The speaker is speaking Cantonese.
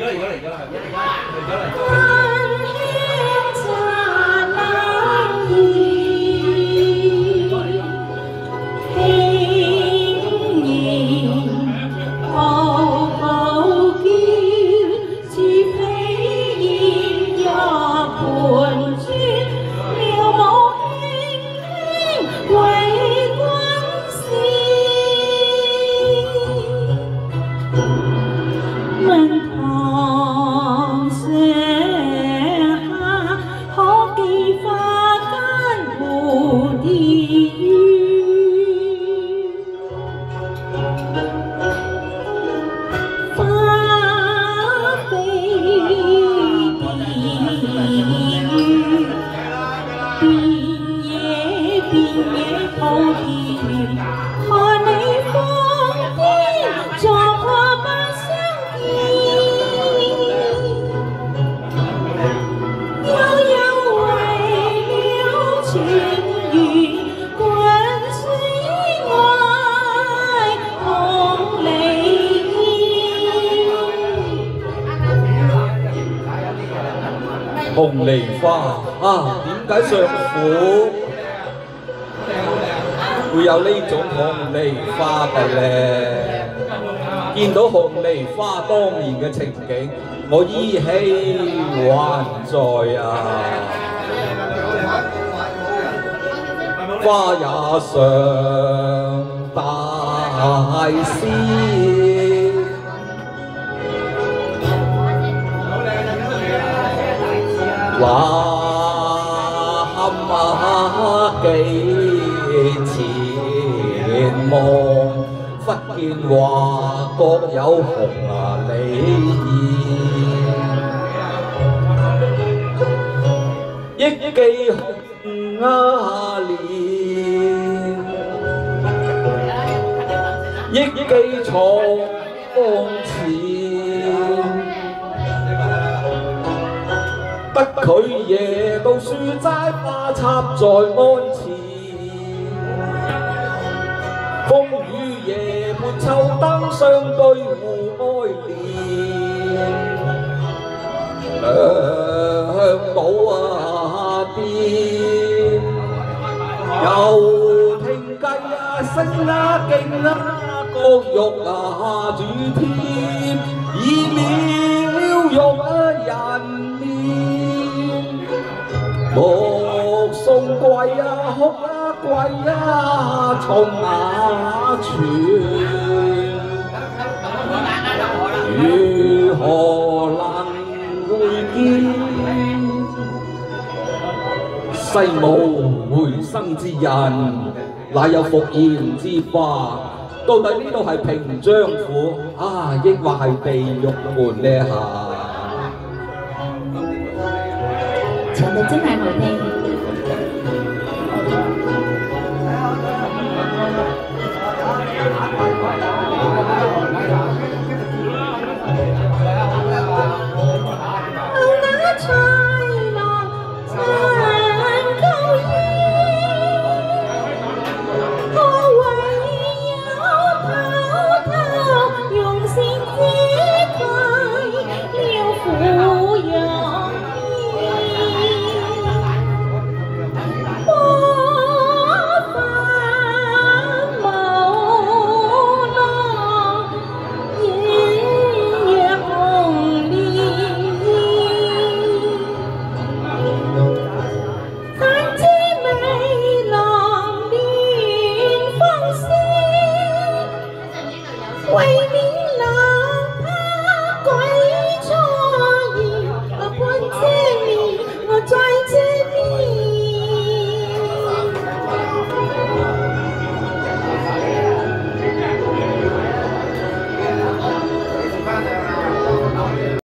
紅梨花啊，點解相府會有呢種紅梨花嘅咧？見到紅梨花當年嘅情景，我依稀還在啊！花也上大師。話幾前望，忽見華國有紅梨燕，憶記紅蓮，憶記從前。不拒夜到書齋花插在鞍前，風雨夜伴秋燈相對互哀憐，兩島邊又聽雞聲勁國玉主天，以秒玉人面。目送貴哭貴從泉，如何能會見？世無回生之人，哪有復現之花？到底呢度係平章府啊，抑或係地獄門呢下？ 唱得真係好聽。